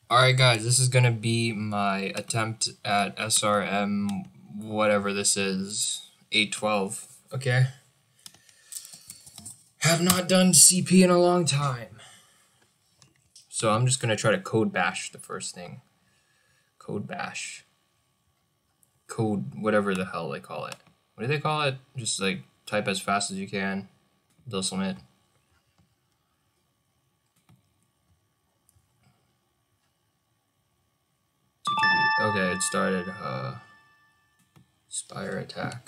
Alright guys, this is gonna be my attempt at SRM, whatever this is, 812, okay? Have not done CP in a long time. So I'm just gonna try to code bash the first thing. Code bash. Code whatever the hell they call it. What do they call it? Just like type as fast as you can. They'll submit. Okay, it started. Spire attack.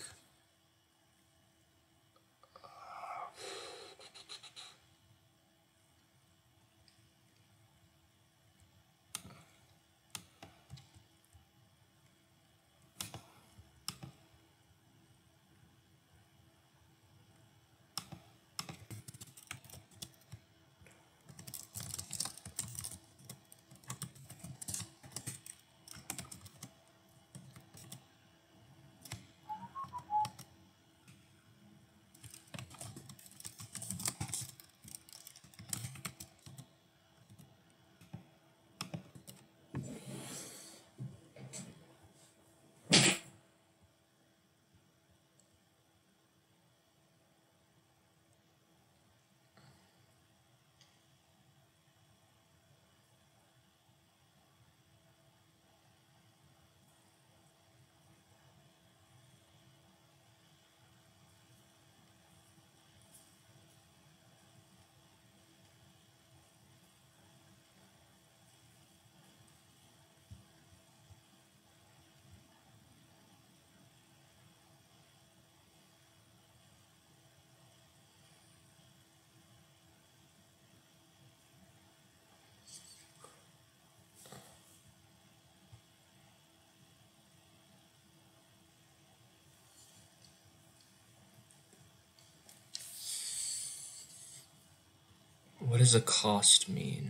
What does a cost mean?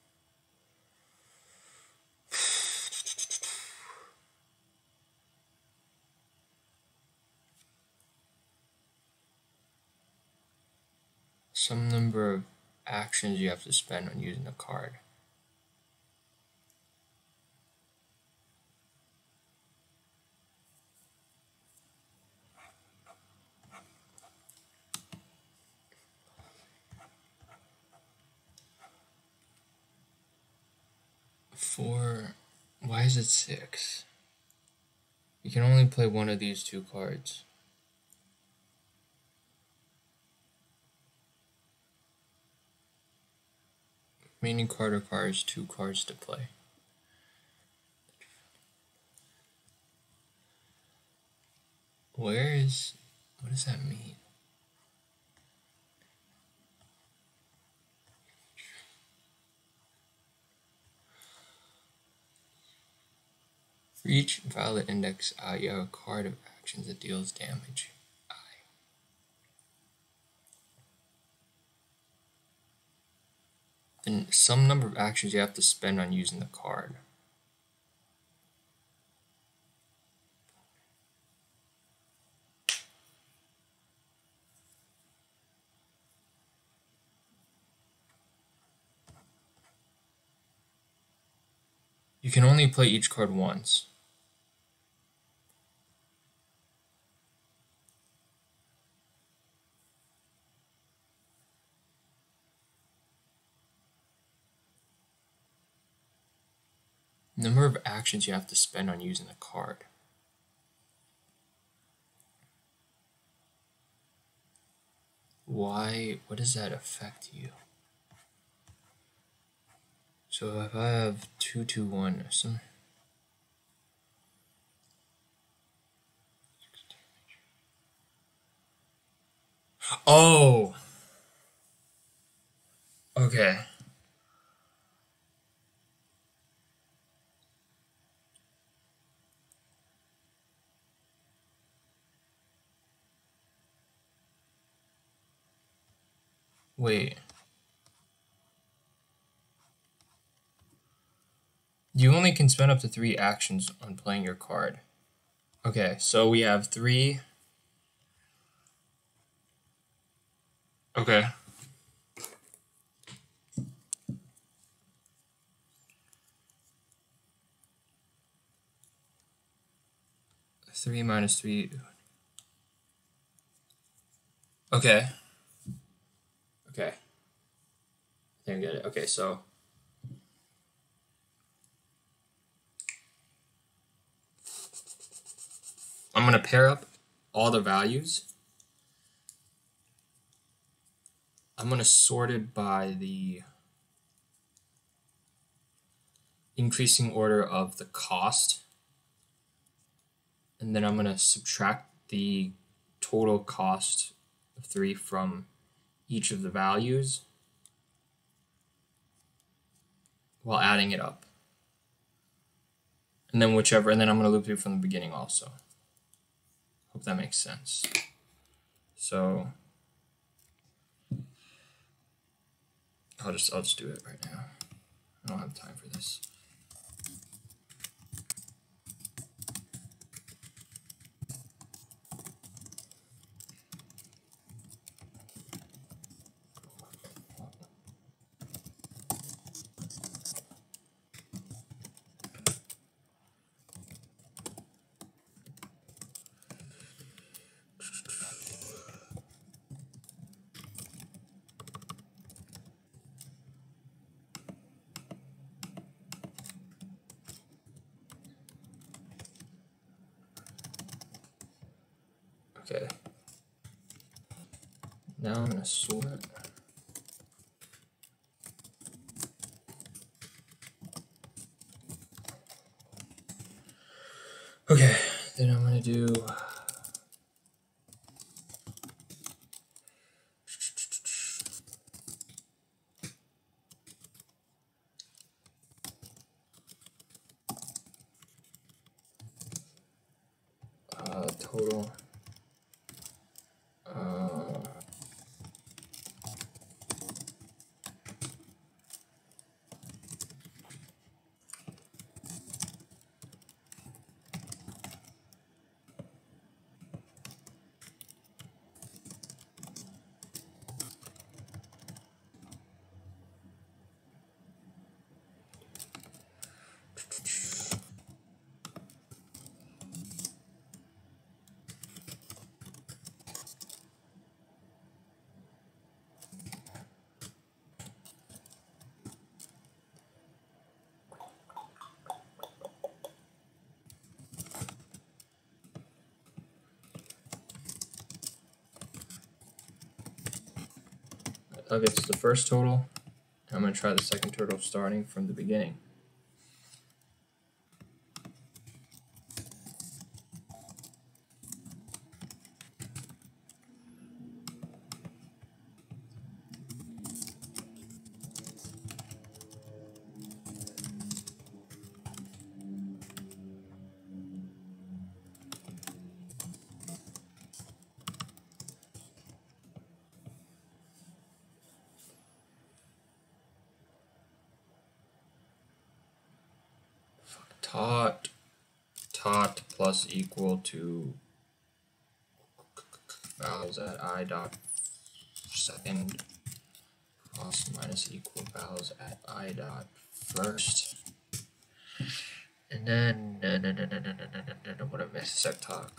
Some number of actions you have to spend on using a card. Why is it 6? You can only play one of these two cards. Remaining card requires 2 cards to play. What does that mean? For each valid index I, you have a card of actions that deals damage I. Then some number of actions you have to spend on using the card. You can only play each card once. Number of actions you have to spend on using the card. What does that affect you? So if I have 2-2-1 or some. Oh! Okay. Wait. You only can spend up to 3 actions on playing your card. Okay, so we have 3. Okay. 3 minus 3. Okay. Okay. I think I get it. Okay, so I'm going to pair up all the values. I'm going to sort it by the increasing order of the cost. And then I'm going to subtract the total cost of 3 from each of the values while adding it up. And then whichever, and then I'm going to loop through from the beginning also. Hope that makes sense. So I'll just do it right now. I don't have time for this. Okay. Now I'm going to sort. Okay, then I'm going to do total that gets the first total. I'm going to try the second total starting from the beginning. Tot plus equal to values at I dot second plus minus equal values at I dot first. And then what I missed, sec tot.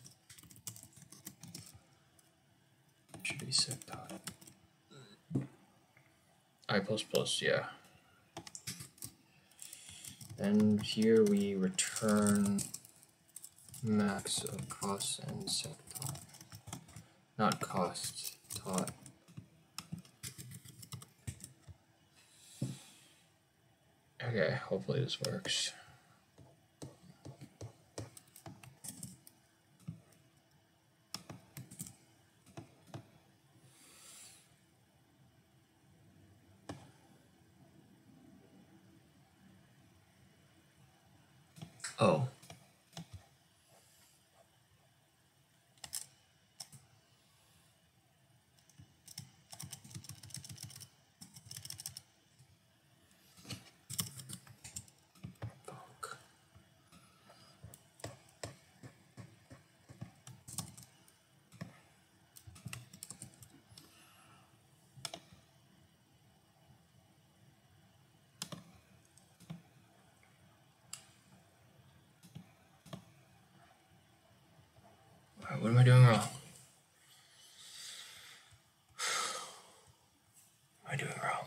Should be sec tot. I plus plus, yeah. And here we return max of cost and sec tot. Not cost, tot. Okay, hopefully this works. Oh.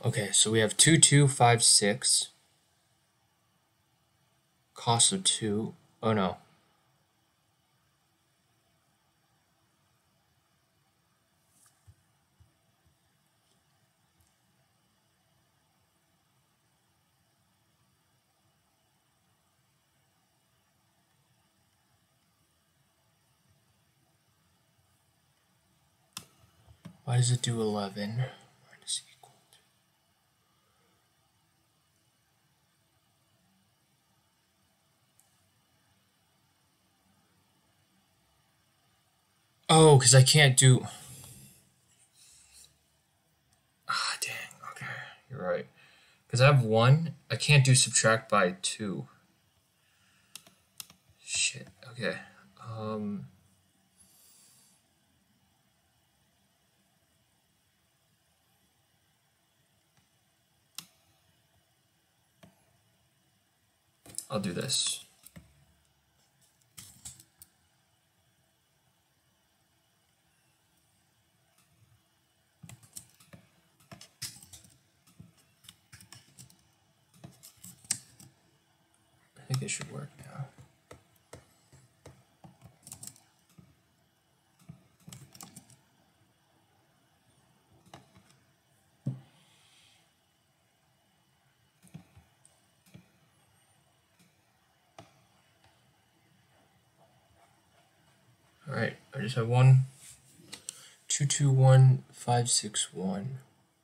Okay, so we have 2256. Cost of 2. Oh no. Why does it do 11? Minus equal to. Oh, because I can't do. Ah, dang. Okay, you're right. Because I have 1, I can't do subtract by 2. Shit. Okay. I'll do this. I think it should work now. Alright, I just have 1, 221, 561.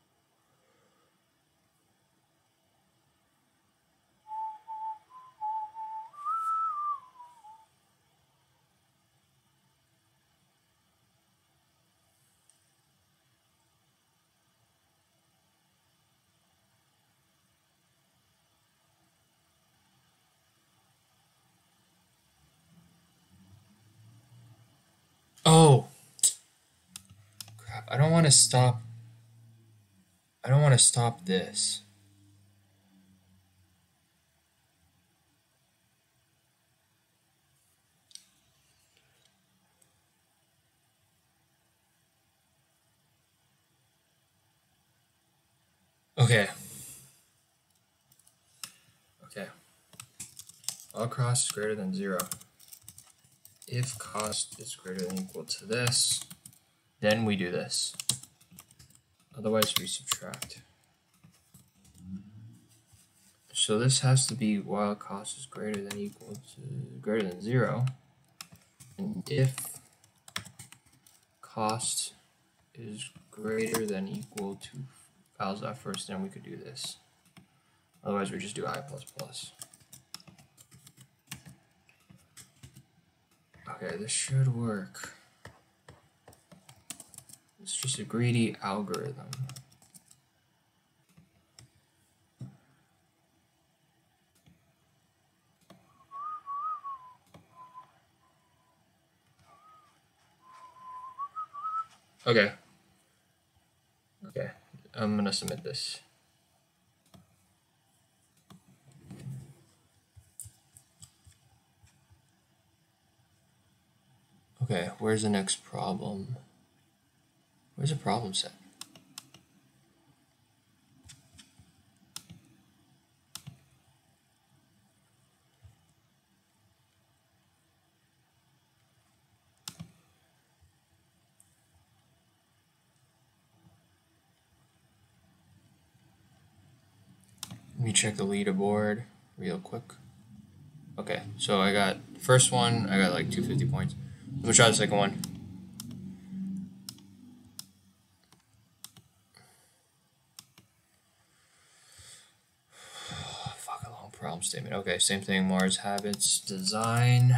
Oh! Crap, I don't want to stop. I don't want to stop this. Okay. Okay. All cost is greater than 0. If cost is greater than or equal to this, then we do this. Otherwise, we subtract. So this has to be while cost is greater than or equal to greater than 0, and if cost is greater than or equal to files that first, then we could do this. Otherwise, we just do I plus plus. Okay, this should work. It's just a greedy algorithm. Okay. Okay, I'm gonna submit this. Okay, where's the next problem? Where's the problem set? Let me check the leaderboard real quick. Okay, so I got the first one, I got like 250 points. Let me try the second one. Fuck, a long problem statement. Okay, same thing, Mars habits, design.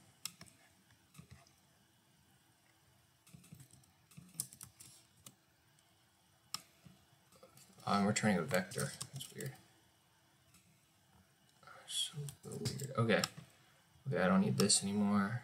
I'm returning a vector. That's weird. So weird. Okay. Okay, I don't need this anymore.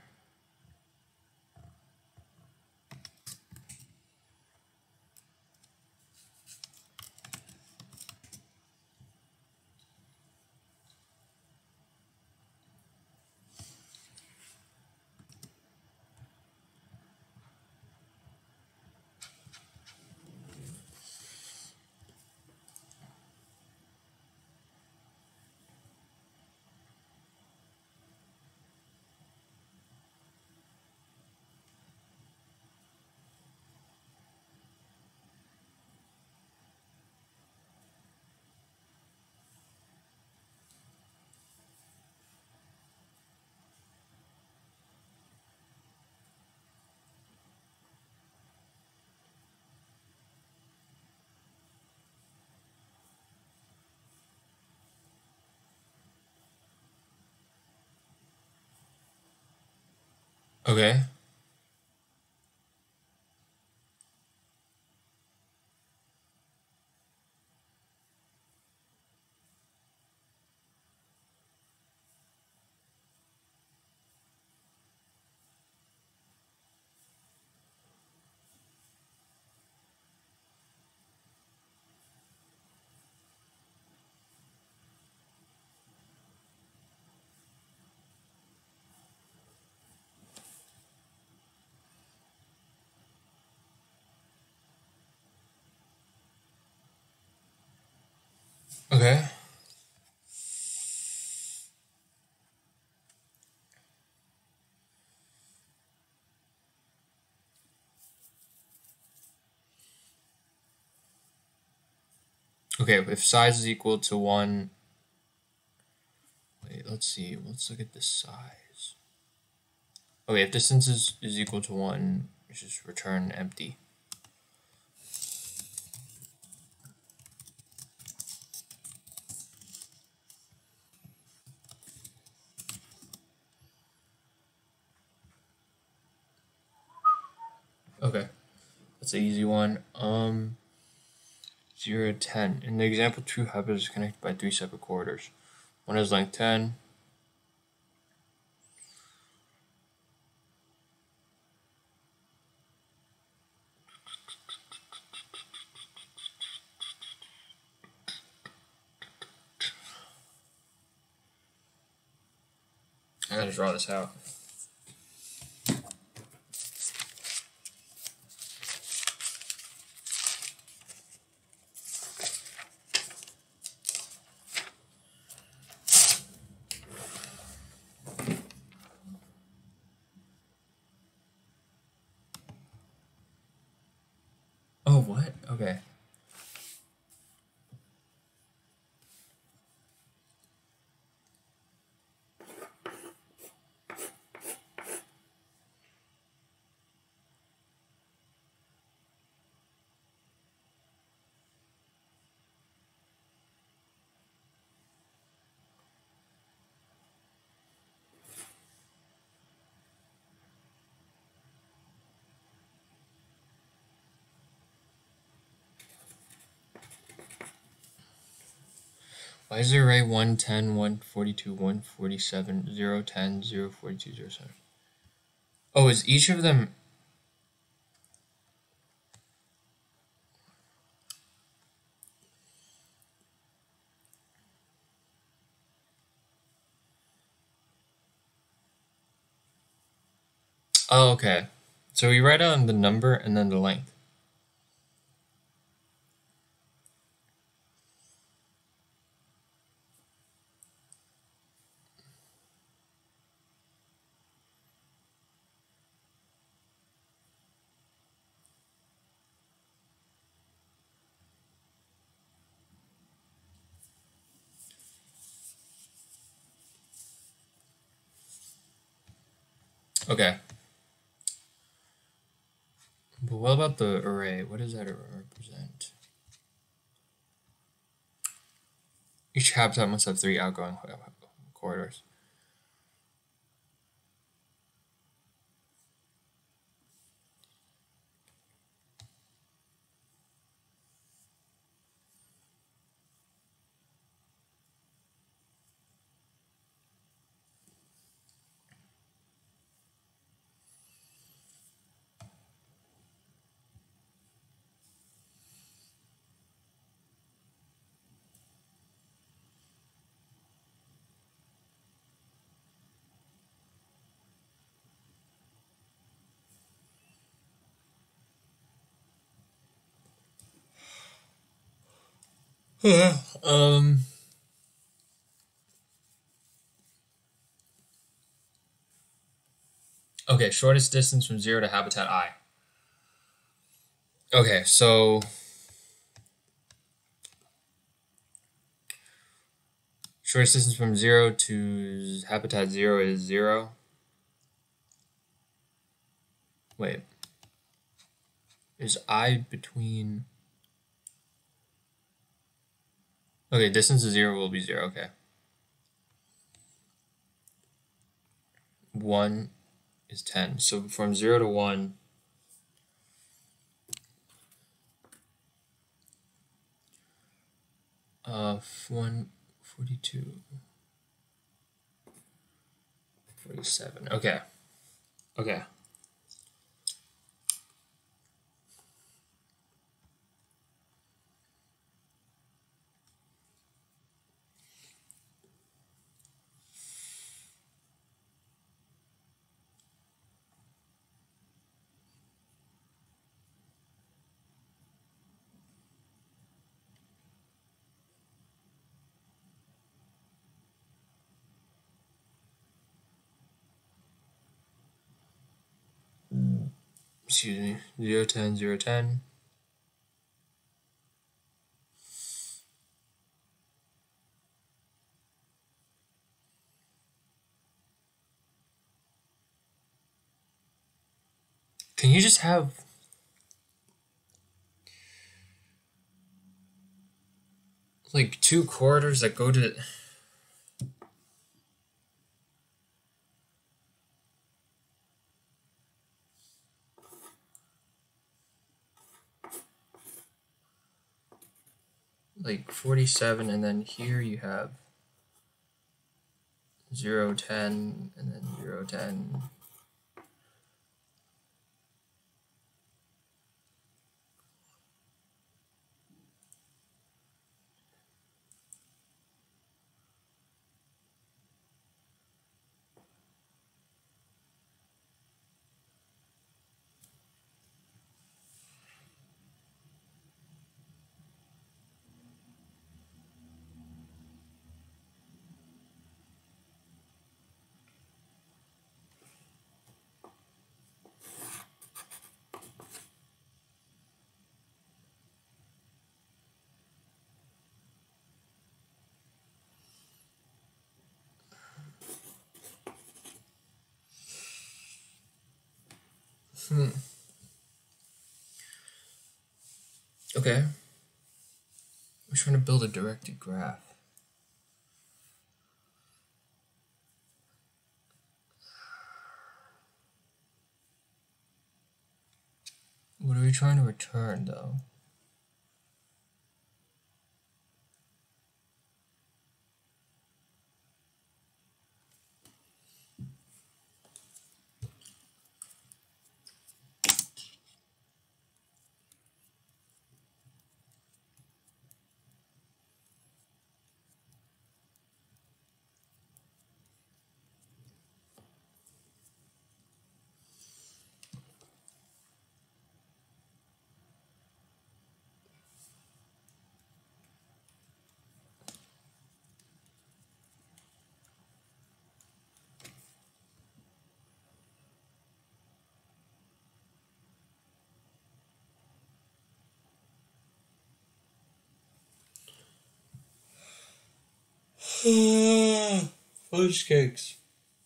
Okay. Okay. Okay, if size is equal to 1, wait, let's see, let's look at the size. Okay, if distance is equal to 1, just return empty. Okay, that's an easy one. 0 to 10. In the example, 2 habits are connected by 3 separate corridors. One is length 10. I gotta draw this out. Oh, what? Okay. Why is there array 110, 142, 147, 0, 10, 0, 42, 0, 7? Oh, is each of them... Oh, okay. So we write down the number and then the length. Okay. But what about the array? What does that represent? Each habitat must have 3 outgoing corridors. um... Okay, shortest distance from 0 to habitat I. Okay, so... Shortest distance from 0 to habitat 0 is 0. Wait. Is I between... Okay, distance to 0 will be 0, okay. 1 is 10. So from 0 to 1, uh, 42, 47. Okay. Okay. Excuse me. 0, 10, 0, 10. Can you just have like 2 quarters that go to like 47, and then here you have 0, 10, and then 0, 10. Okay. I'm trying to build a directed graph. What are we trying to return, though? Fudge cakes.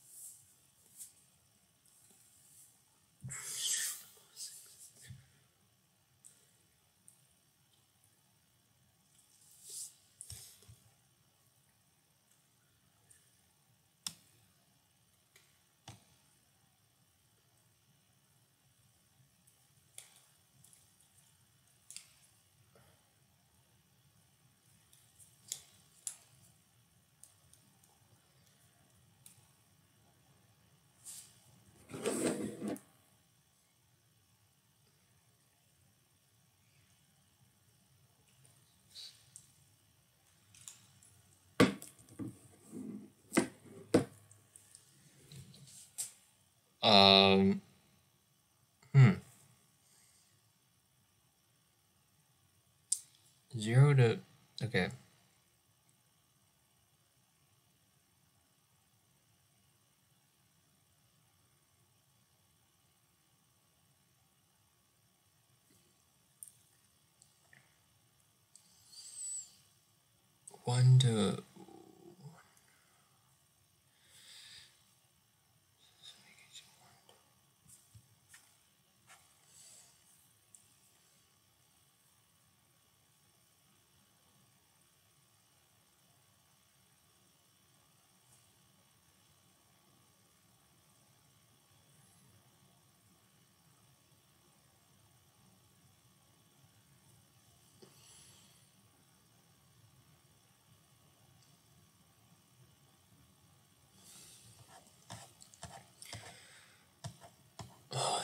Um, 0 to, okay. One to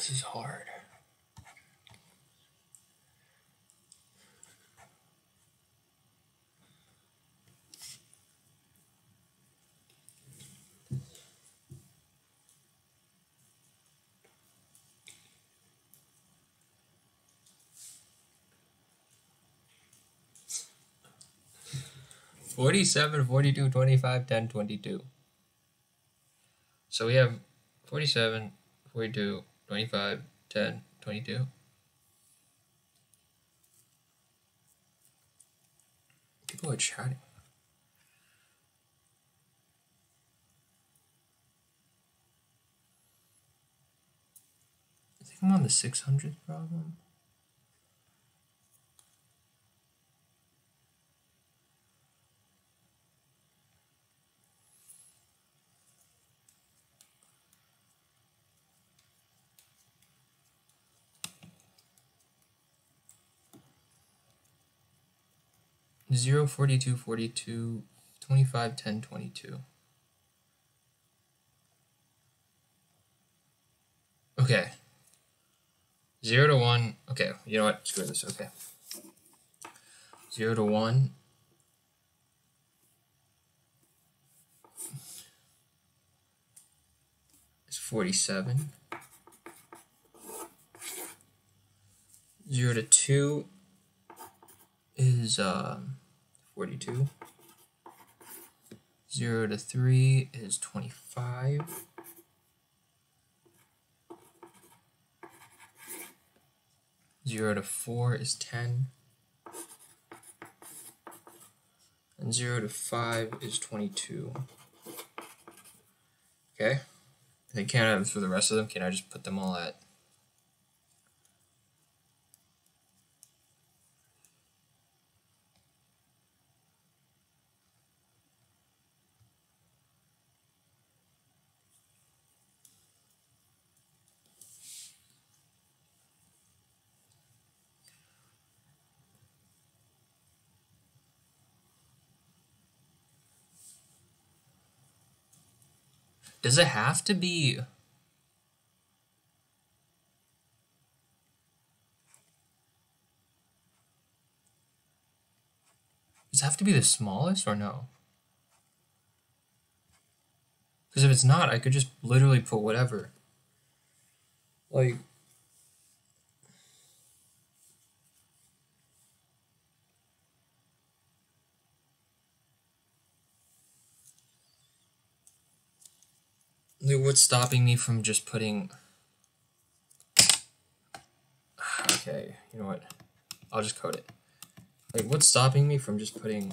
this is hard. $47, $42, $25, $10, $22. So we have 47, 42, 25, 10, 22. People are chatting. I think I'm on the 600th problem. Zero, 42, 42, 25, 10, 22. Okay. 0 to 1. Okay, you know what? Screw this. Okay. 0 to 1 is 47. 0 to 2 is 42. 0 to 3 is 25. 0 to 4 is 10. And 0 to 5 is 22. Okay? And I can't have for the rest of them. Can I just put them all at? Does it have to be? Does it have to be the smallest or no? Because if it's not, I could just literally put whatever. Like, what's stopping me from just putting... Okay, you know what? I'll just code it. Like, what's stopping me from just putting...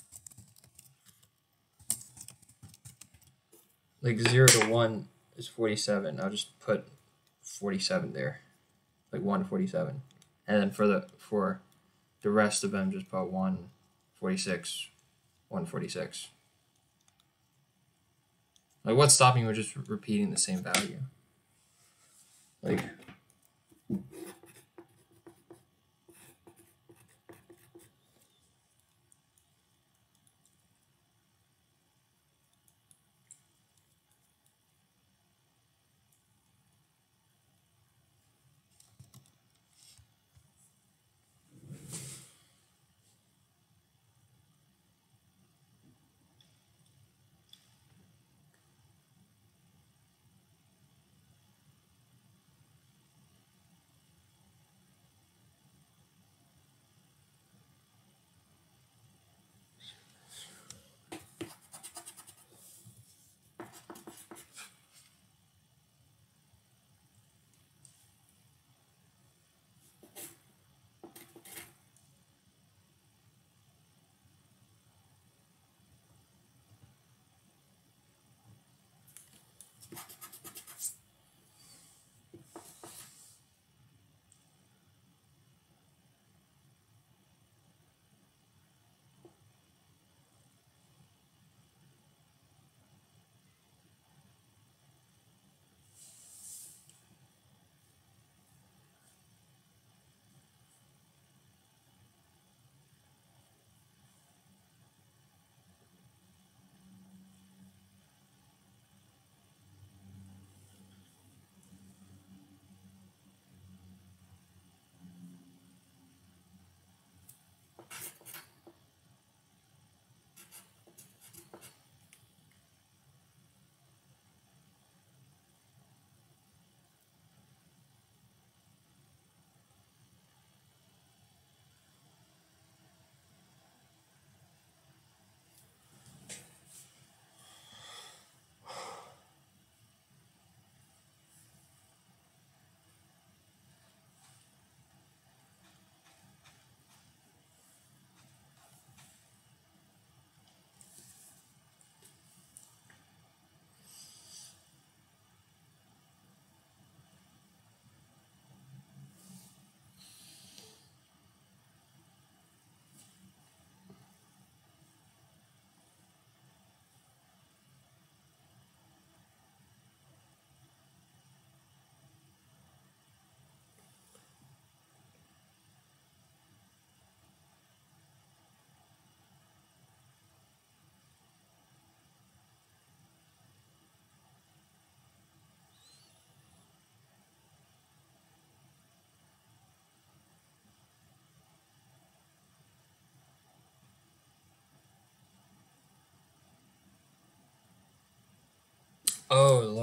Like, 0 to 1 is 47. I'll just put 47 there. Like, 1 to 47. And then for the rest of them, just put 1, 46, 1, 46. Like, what's stopping me from just repeating the same value? Like...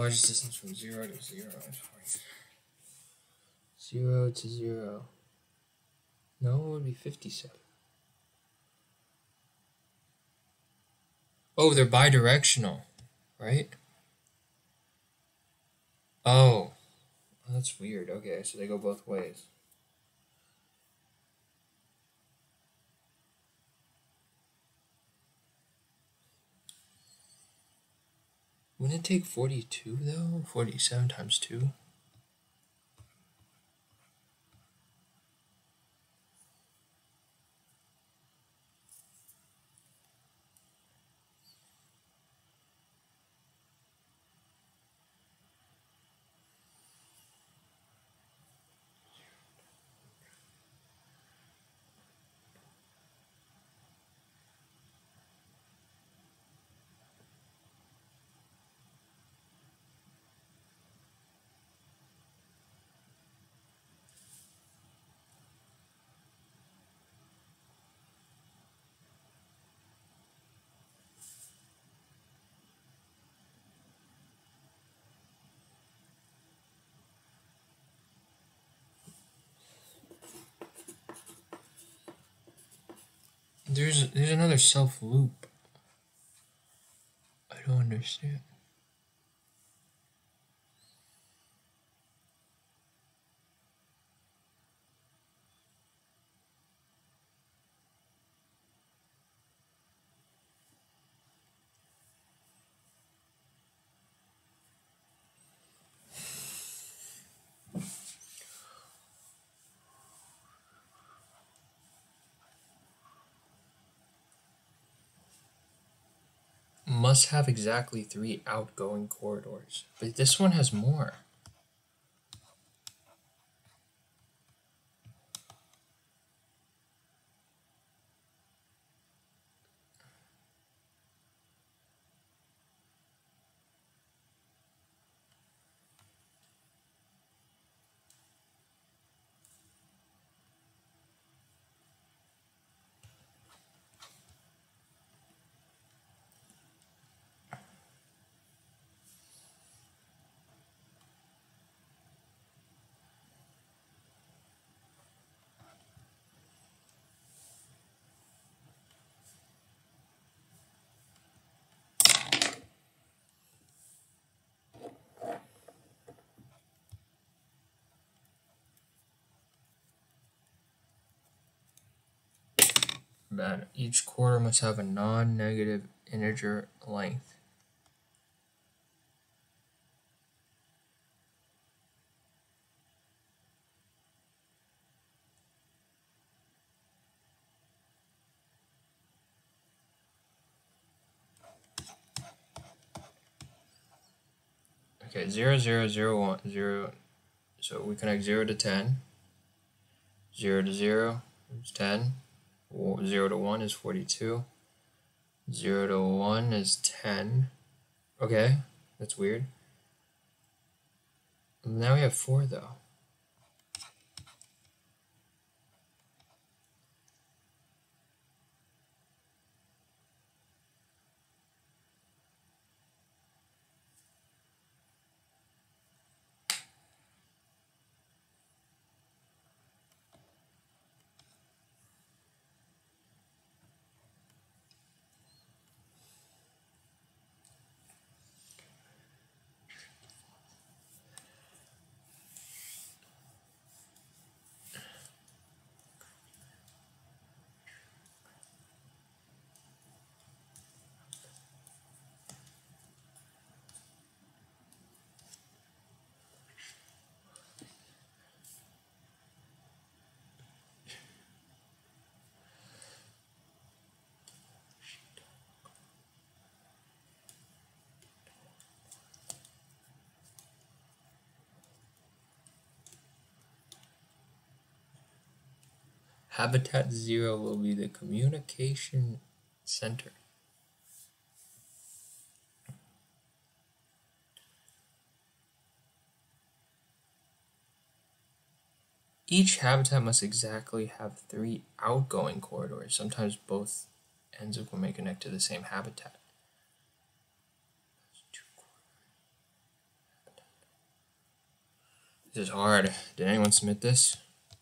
largest distance from 0 to 0? 0 to 0. No, it would be 57. Oh, they're bidirectional, right? Oh, that's weird. Okay, so they go both ways. Wouldn't it take 42 though? 47 times 2? There's another self loop. I don't understand. Must have exactly 3 outgoing corridors, but this one has more. Man, each quarter must have a non-negative integer length. Okay, 0, 0, 0, 1, 0. So we connect 0 to 10. 0 to 0 is 10. 0 to 1 is 42. 0 to 1 is 10. Okay, that's weird. Now we have 4 though. Habitat 0 will be the communication center. Each habitat must exactly have 3 outgoing corridors. Sometimes both ends of them may connect to the same habitat. This is hard. Did anyone submit this?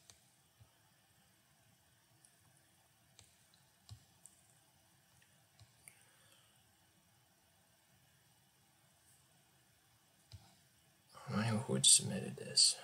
I don't know who had submitted this.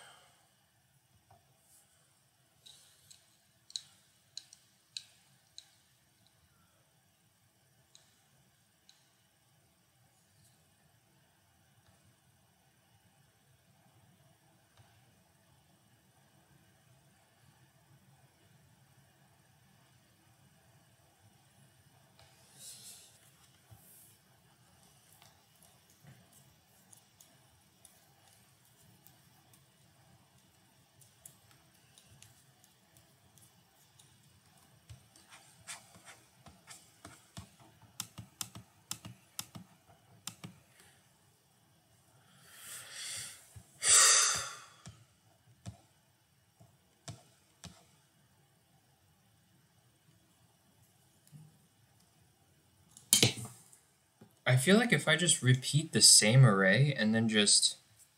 I feel like if I just repeat the same array and then just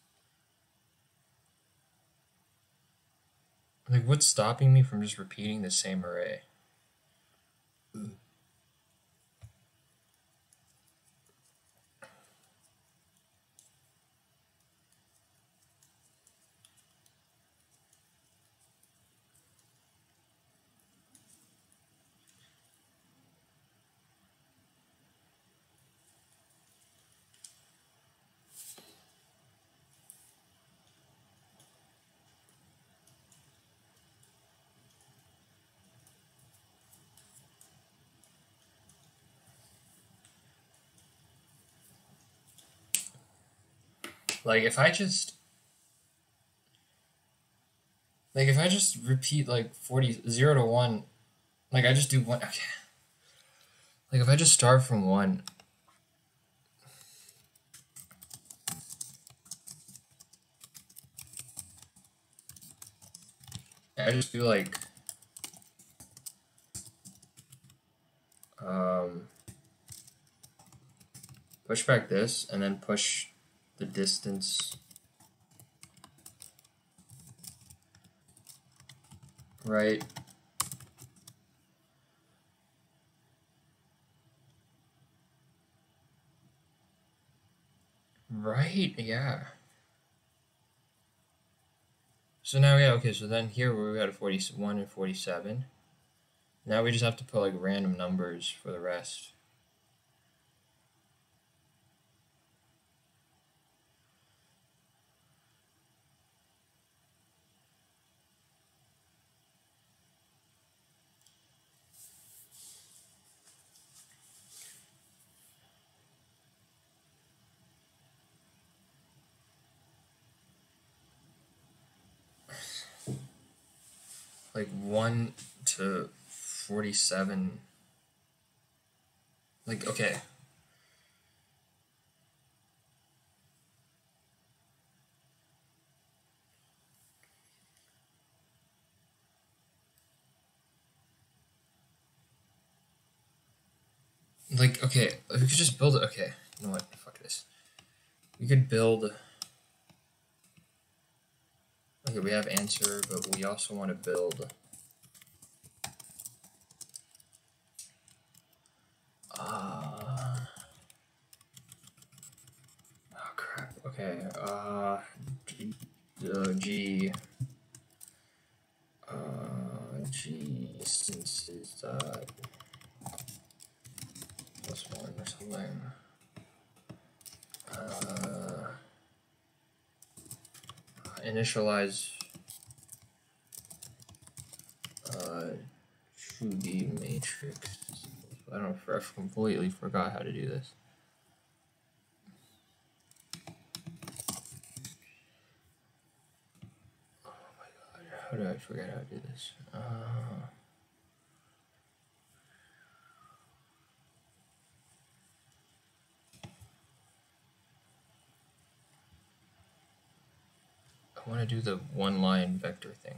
like, what's stopping me from just repeating the same array? Like if I just repeat like 0 to 1, like I just do one, okay. Like if I just start from 1, I just do like push back this and then push the distance right. Right, yeah. So now, yeah, okay, so then here we got a 41 and 47. Now we just have to put like random numbers for the rest. Like 1 to 47. Like, okay. Like, okay, we could just build it. Okay, you know what? Fuck this. We could build. Okay, we have answer, but we also want to build. Oh crap. Okay. G. G instances plus 1 or something. Initialize 2D matrix. I don't know, I completely forgot how to do this. Oh my god, how did I forget how to do this? I want to do the one-line vector thing.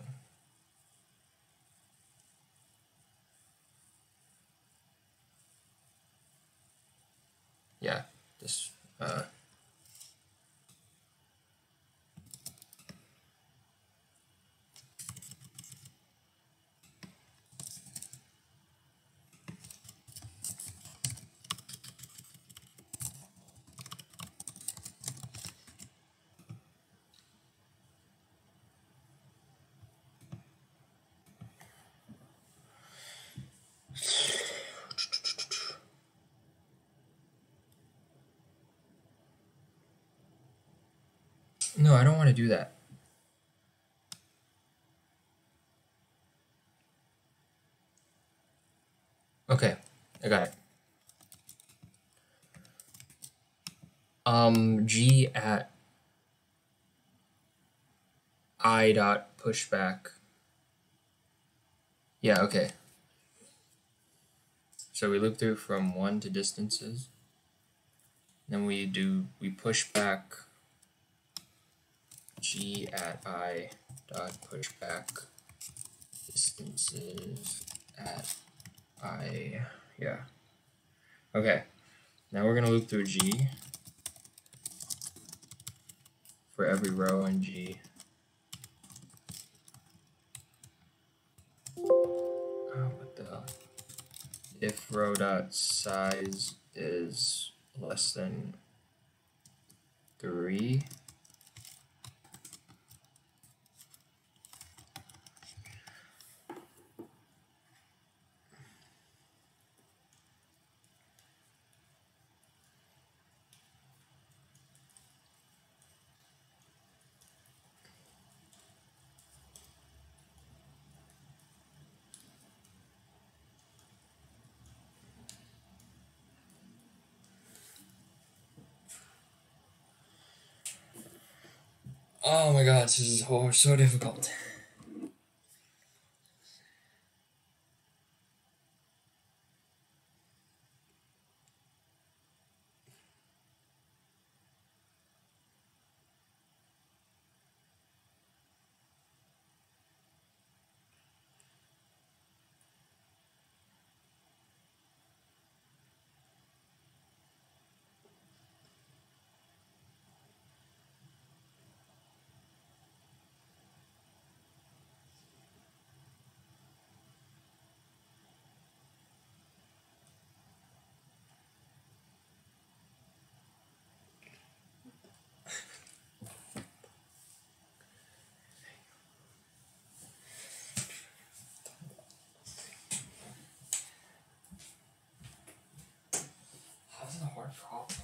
Yeah, this No, I don't want to do that. Okay, I got it. G at I dot pushback. Yeah, okay. So we loop through from 1 to distances. Then we push back G at I dot pushback distances at I, yeah. Okay, now we're gonna loop through G for every row in G. Oh, what the hell? If row dot size is less than 3, oh my god, this is so difficult. How's it a hard problem?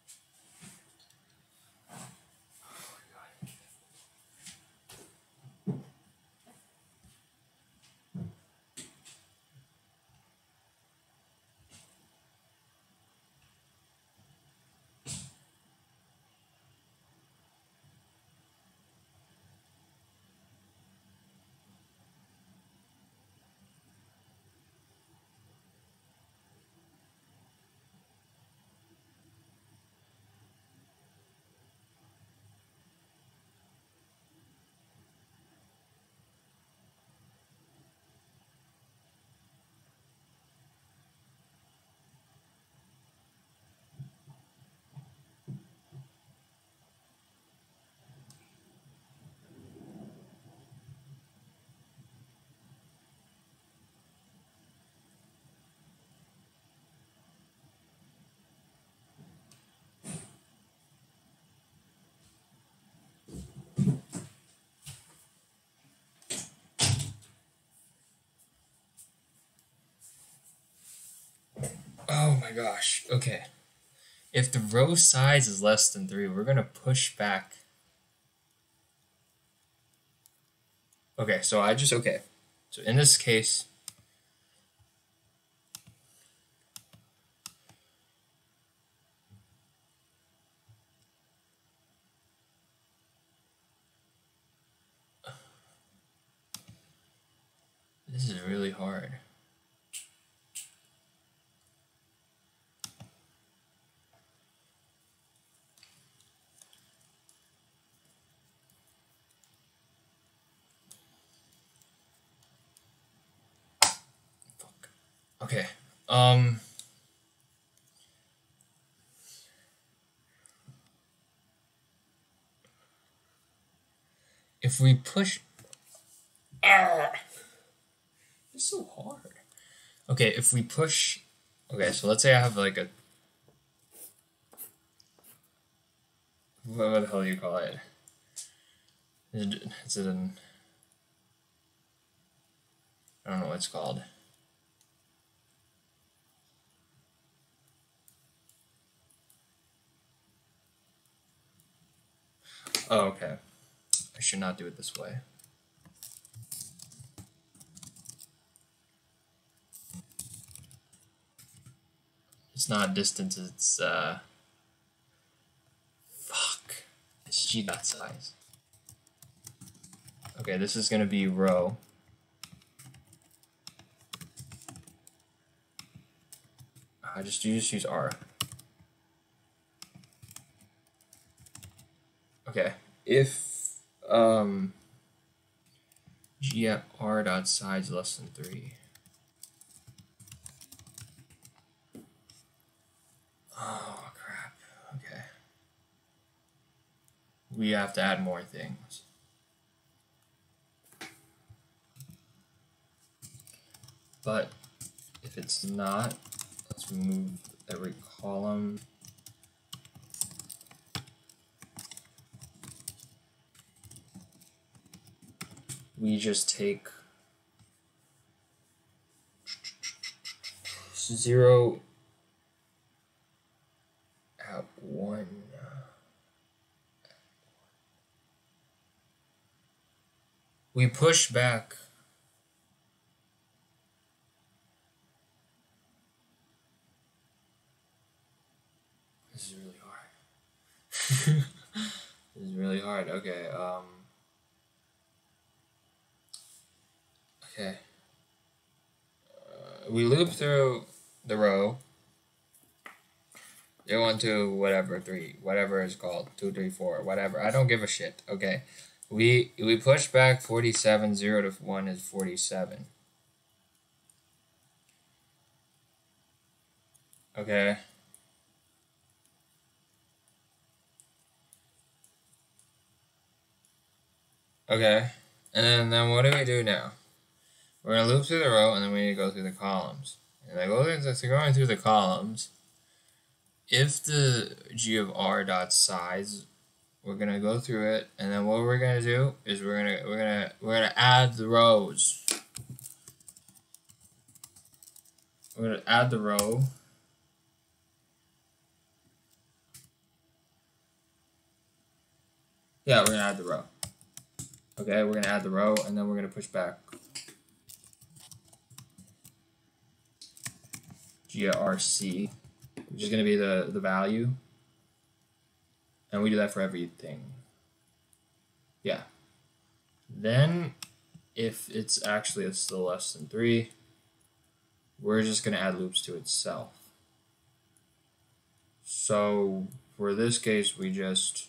Oh my gosh, okay. If the row size is less than 3, we're gonna push back. Okay, so okay. So in this case, this is really hard. Fuck. Okay. If we push, it's so hard. Okay, if we push, okay, so let's say I have like a, what the hell do you call it? Is it an, I don't know what it's called. Oh, okay. I should not do it this way. It's not distance, it's fuck. It's g.size. Okay, this is gonna be row. You just use R. Okay, if g at r dot size less than 3. Oh crap. Okay. We have to add more things. But if it's not, let's remove every column. We just take 0 at 1. We push back. This is really hard. This is really hard. Okay. Okay. We loop through the row. 0, 1, 2, whatever, 3, whatever it's called, 2, 3, 4, whatever. I don't give a shit. Okay. We push back 47. 0 to 1 is 47. Okay. Okay. And then what do we do now? We're going to loop through the row, and then we need to go through the columns. And I go going through the columns. If the g of r dot size, we're going to go through it, and then what we're going to do is we're going to add the rows. We're going to add the row. Yeah, we're going to add the row. Okay, we're going to add the row, and then we're going to push back GRC, which is going to be the value. And we do that for everything. Yeah. Then, if it's actually still less than 3, we're just going to add loops to itself. So, for this case, we just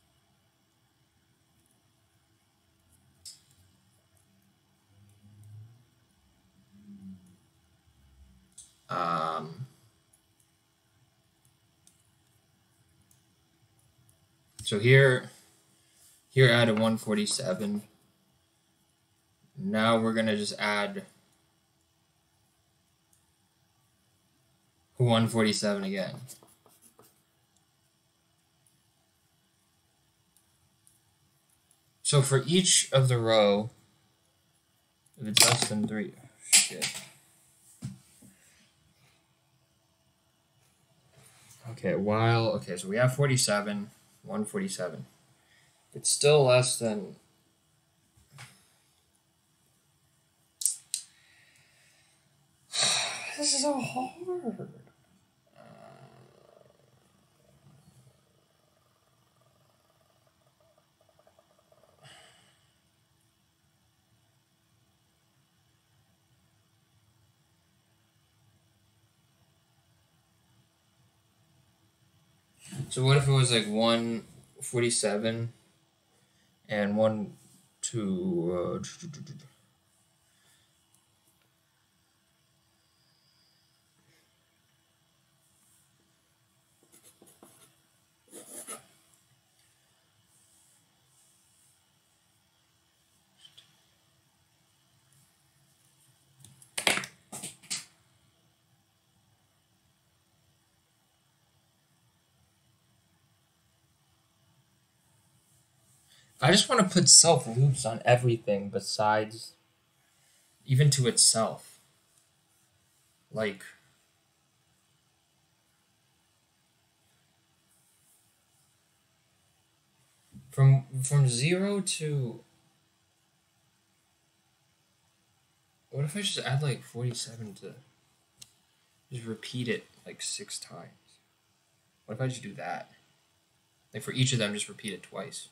so here added 147. Now we're gonna just add 147 again. So for each of the row, if it's less than 3, shit. Okay, so we have 47, 147. It's still less than. This is so hard. So what if it was like 147 and 1, 2, I just want to put self loops on everything besides even to itself. Like, From 0 to... What if I just add like 47 to... Just repeat it like 6 times? What if I just do that? Like for each of them, just repeat it twice.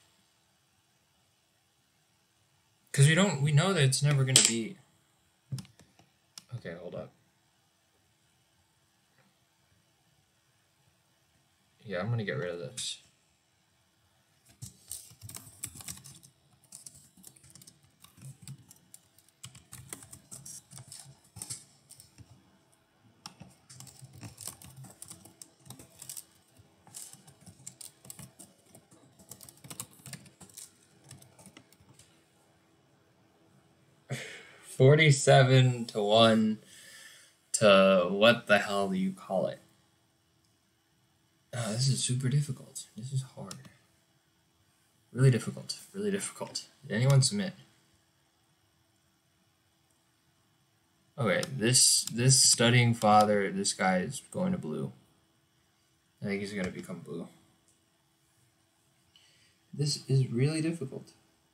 Because we know that it's never going to be... Okay, hold up. Yeah, I'm going to get rid of this. $47 to 1 to what the hell do you call it? This is super difficult. This is hard. Really difficult. Really difficult. Did anyone submit? Okay, this studying father, this guy is going to blue. I think he's going to become blue. This is really difficult.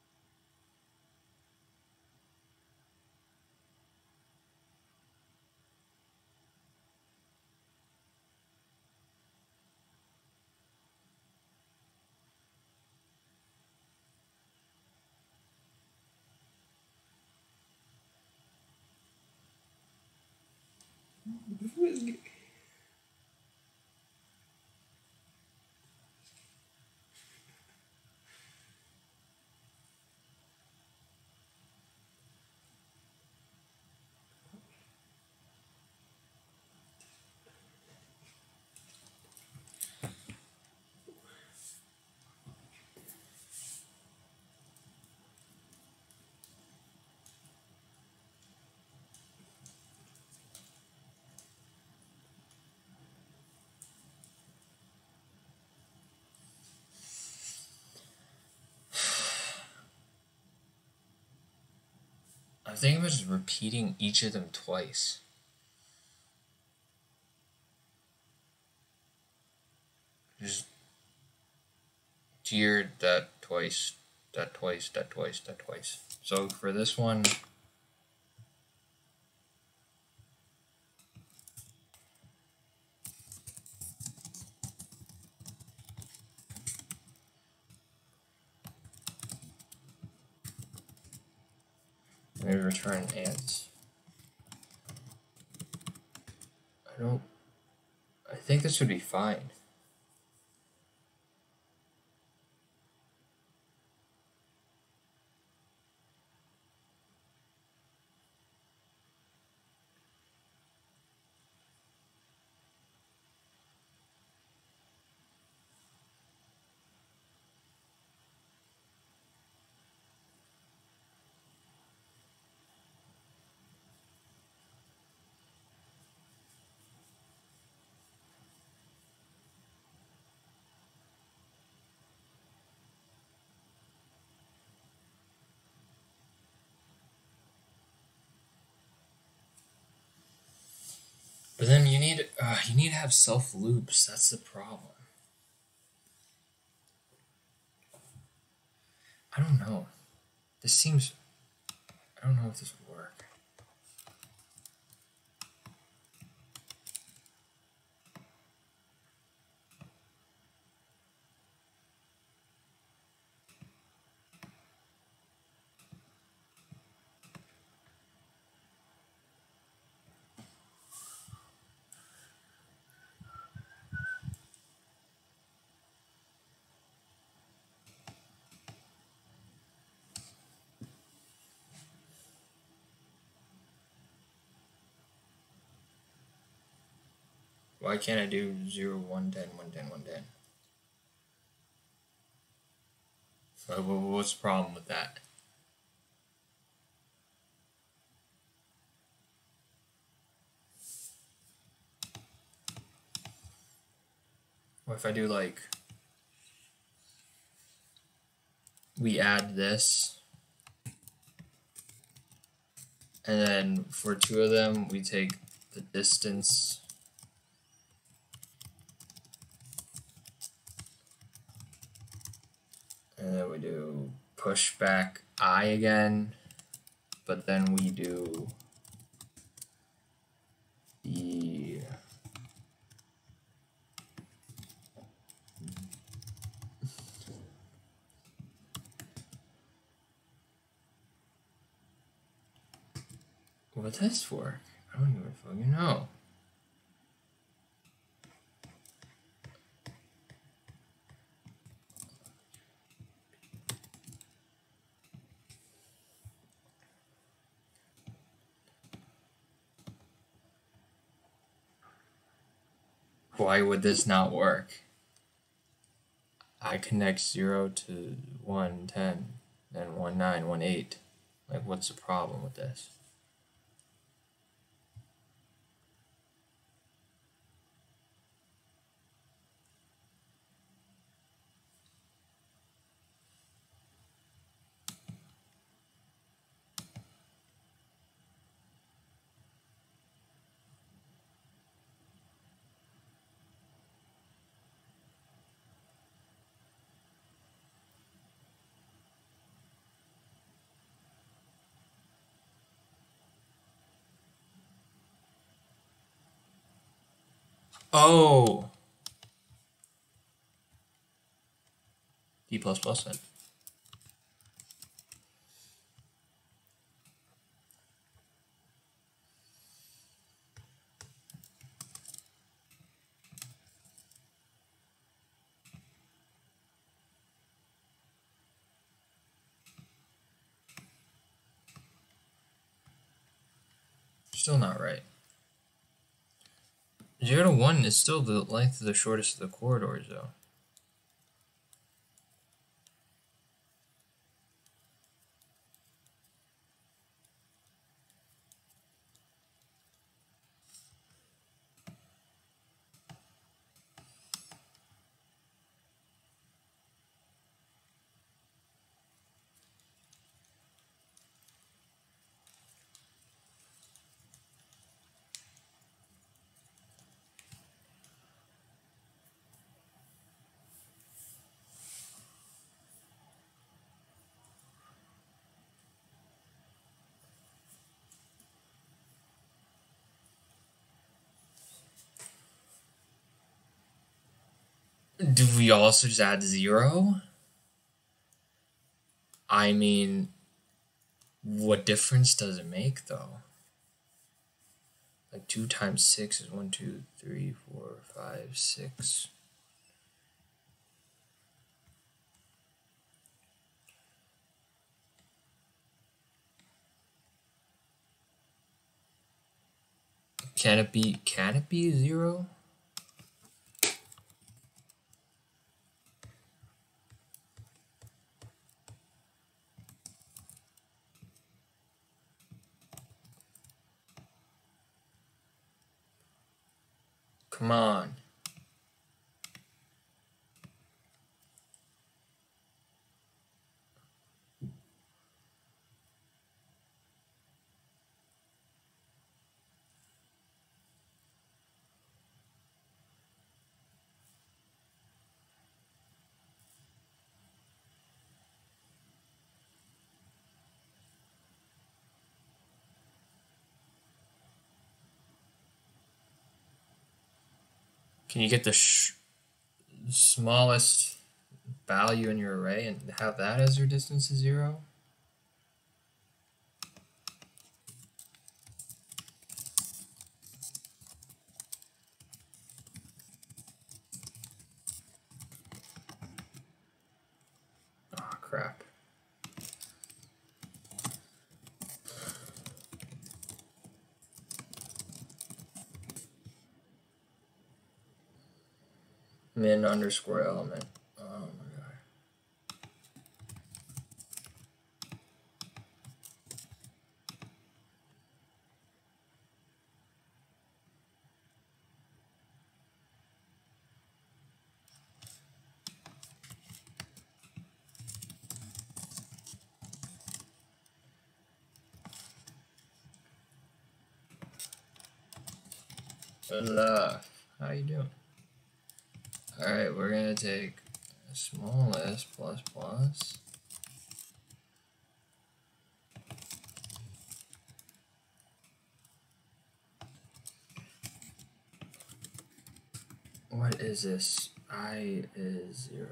I'm thinking about just repeating each of them twice. Just tiered that twice, that twice, that twice, that twice. So for this one, maybe return ants. I think this would be fine. But then you need to have self loops. That's the problem. I don't know. This seems... I don't know if this would work. Why can't I do 0, 1, 10, 1, 10, 1, 10? So what's the problem with that? What if I do like... We add this, and then for 2 of them, we take the distance and then do push back I again, but then we do the will this work? I don't even fucking know. Why would this not work? I connect 0 to 1, 10, then 1, 9, 1, 8. Like, what's the problem with this? Oh! D++ then. Still not right. 0 to 1 is still the length of the shortest of the corridors, though. Do we also just add 0? I mean, what difference does it make, though? Like 2 times 6 is 1, 2, 3, 4, 5, 6. Can it be 0? Come on. Can you get the smallest value in your array and have that as your distance to 0? Oh, crap. Min underscore element. Oh my god. Enough. How you doing? Alright, we're gonna take small s plus plus What is this? I is 0.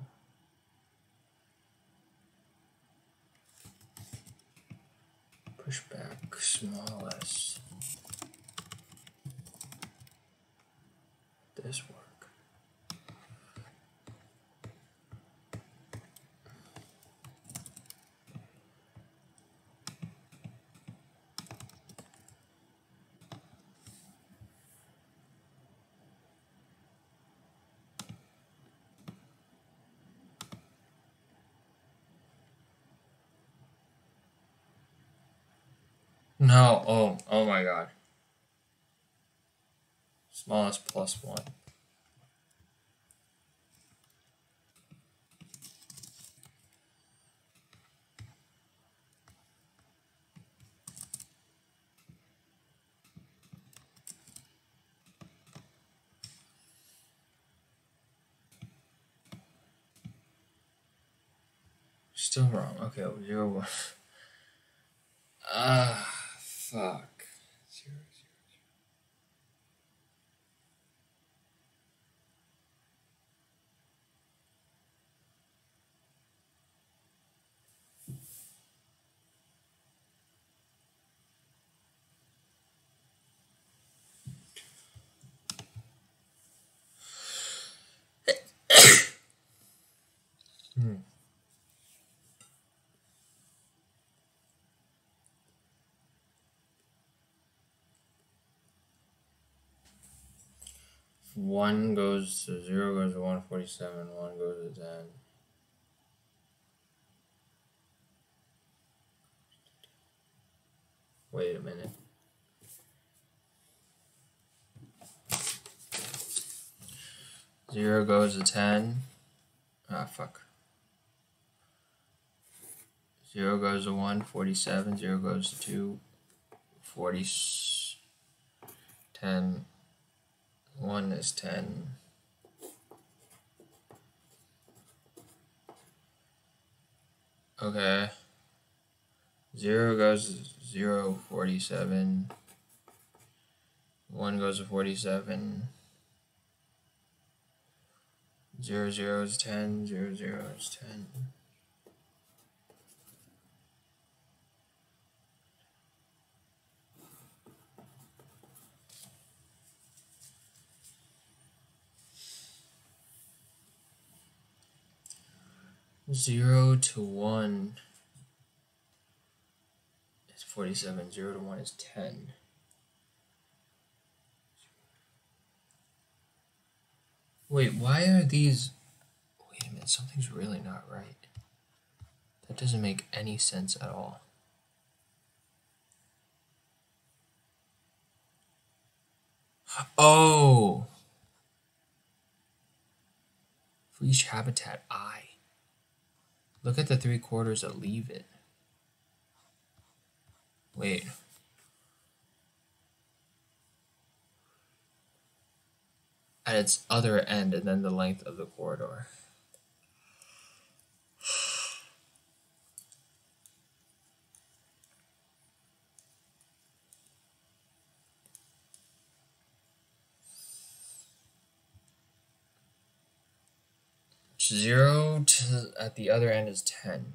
Push back small s. This work. No, oh my god. Smallest plus 1. Still wrong. Okay, 0, 1. Fuck. 0, 0. 1 goes to 0 goes to 147, 1 goes to 10. Wait a minute. Zero goes to 10. Ah, fuck. 0 goes to 1, 47. 0 goes to 2, 40. 10. 1 is 10. Okay. 0 goes to 0, 47. 1 goes to 47. 0, 0 is 10. 0, 0 is 10. Zero to 1 is 47. 0 to 1 is 10. Wait, why are these... Wait a minute, something's really not right. That doesn't make any sense at all. Oh! For each habitat, I. Look at the 3/4 that leave it. Wait. At its other end, and then the length of the corridor. Zero to at the other end is 10.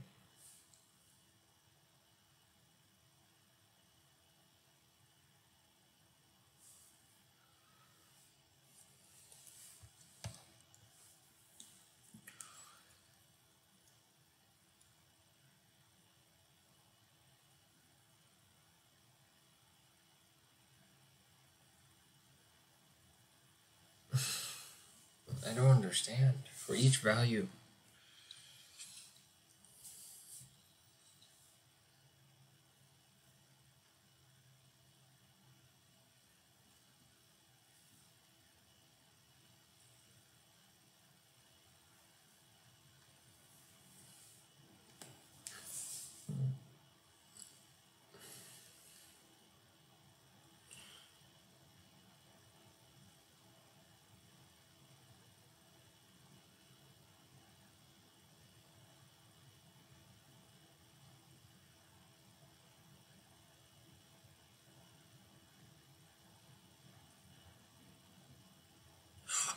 I don't understand. For each value.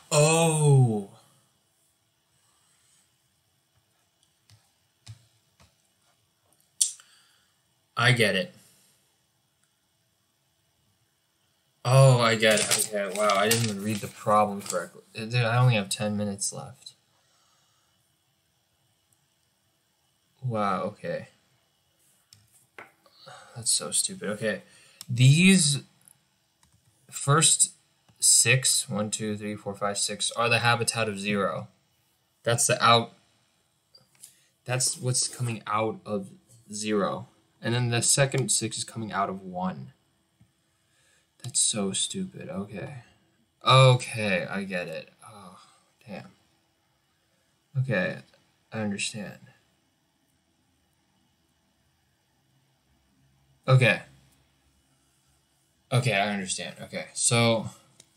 Oh. I get it. Oh, I get it. Okay, wow, I didn't even read the problem correctly. I only have 10 minutes left. Wow, okay. That's so stupid. Okay. These first 6, 1, 2, 3, 4, 5, 6 are the habitat of 0. That's the out. That's what's coming out of 0. And then the second 6 is coming out of 1. That's so stupid. Okay. Okay, I get it. Oh, damn. Okay, I understand. Okay. Okay, I understand. Okay, so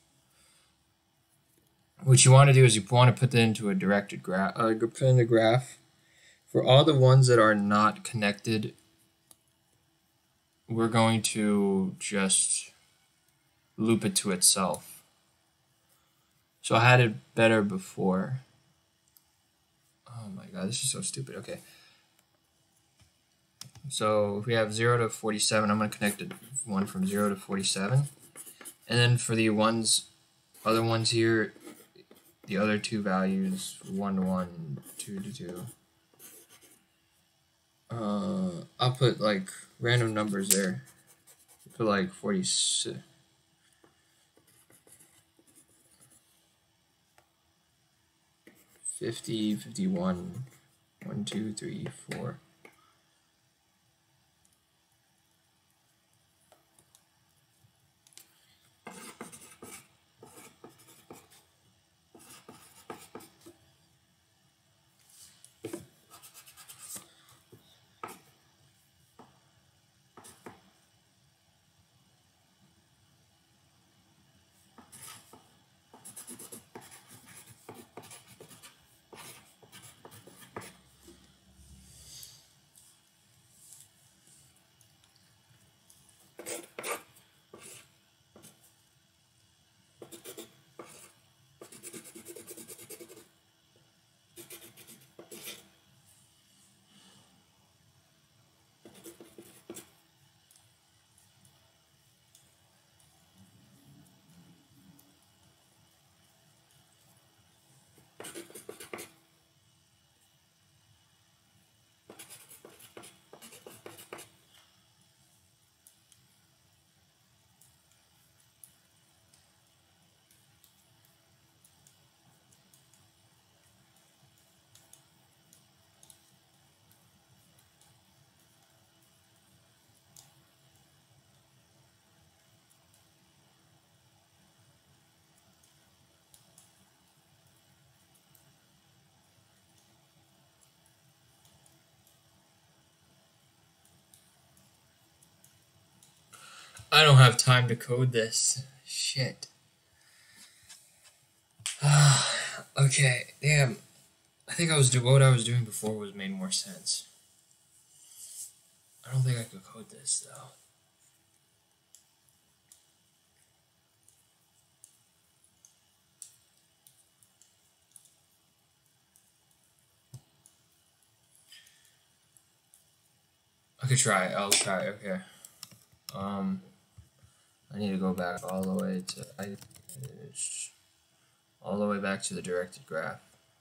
what you want to do is you want to put that into a directed graph. Put in a graph for all the ones that are not connected. We're going to just loop it to itself. So I had it better before. Oh my god, this is so stupid. Okay. So if we have 0 to 47, I'm going to connect one from 0 to 47. And then for the other ones here, the other two values, 1 to 1, 2 to 2. I'll put like random numbers there. Put like 46. 50, 51, 1, 2, 3, 4. I don't have time to code this. Shit. Okay, damn. I think what I was doing before was made more sense. I don't think I could code this though. I could try. I'll try. Okay. I need to go back all the way to all the way back to the directed graph.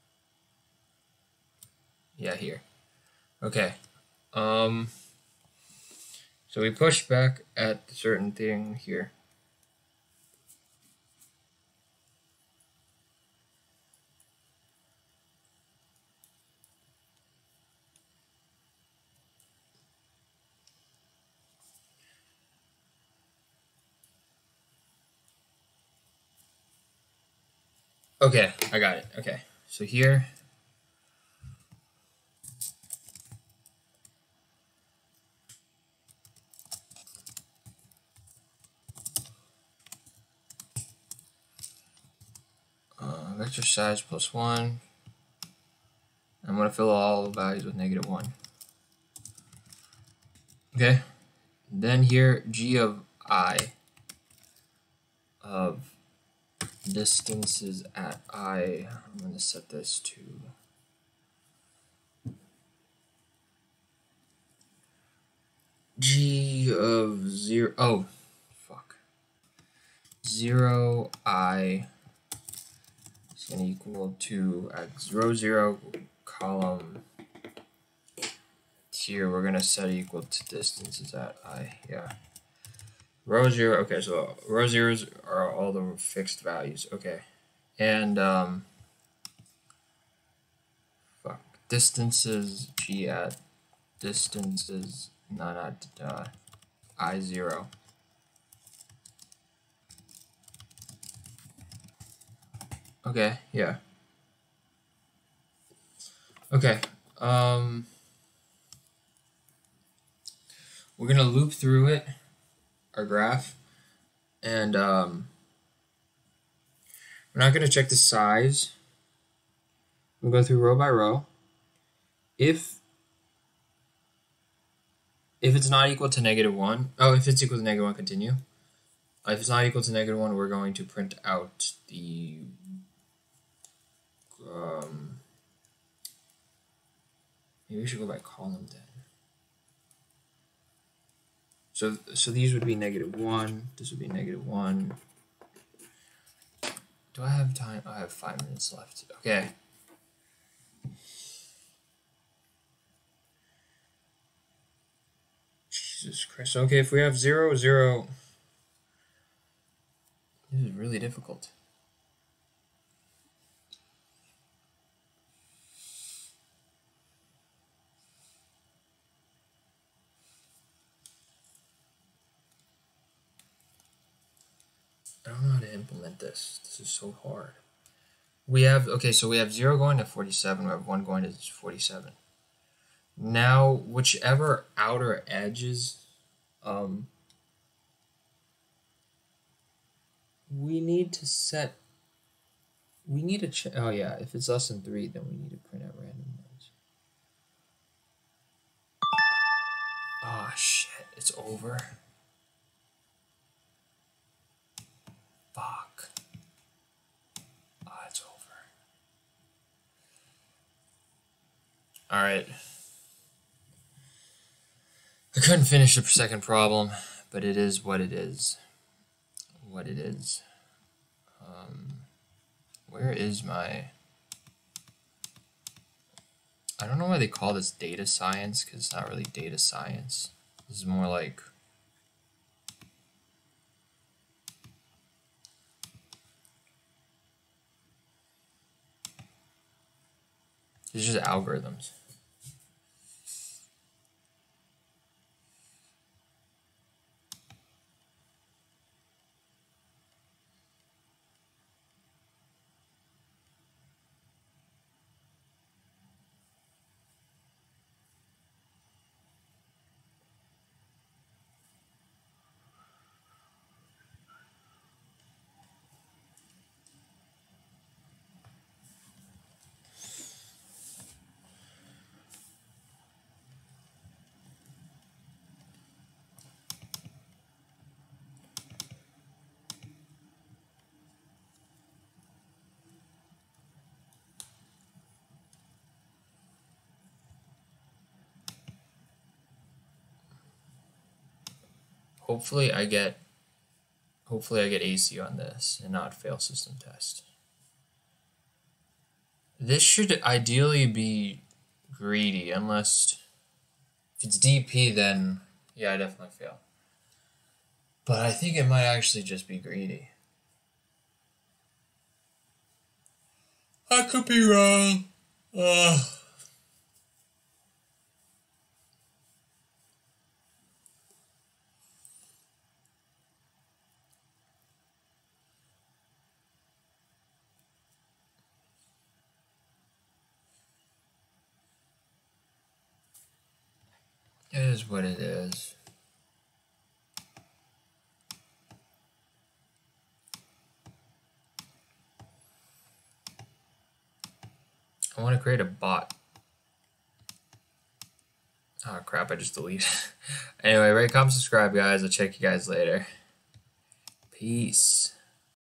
Yeah, here. Okay. So we push back at a certain thing here. Okay, I got it. Okay, so here. Vector size plus 1. I'm going to fill all the values with -1. Okay, then here g of I of distances at I. I'm going to set this to g of 0. Oh, fuck. 0 I is going to equal to at row 0 column. Here we're going to set equal to distances at I. Yeah. Row 0. Okay, so row zeros are all the fixed values. Okay. And fuck, distances g at distances not at I0. Okay, yeah. Okay. We're gonna loop through it, our graph, and we're not gonna check the size. We'll go through row by row. If it's not equal to -1, oh, if it's equal to -1, continue. If it's not equal to -1, we're going to print out the maybe we should go by column then. So these would be -1. This would be -1. Do I have time? I have 5 minutes left. Okay. Jesus Christ. Okay, if we have 0, 0. This is really difficult. I don't know how to implement this. This is so hard. We have, okay, so we have 0 going to 47. We have 1 going to 47. Now, whichever outer edges, we need to set, we need to, oh yeah, if it's less than 3, then we need to print out random ones. Oh shit, it's over. Fuck. Oh, it's over. Alright. I couldn't finish the second problem, but it is what it is. What it is. Where is my... I don't know why they call this data science, because it's not really data science. This is more like... It's just algorithms. Hopefully I get AC on this and not fail system test. This should ideally be greedy, unless if it's DP, then yeah, I definitely fail. But I think it might actually just be greedy. I could be wrong. It is what it is. I want to create a bot. Oh crap, I just deleted. Anyway, rate, comment, subscribe, guys. I'll check you guys later. Peace.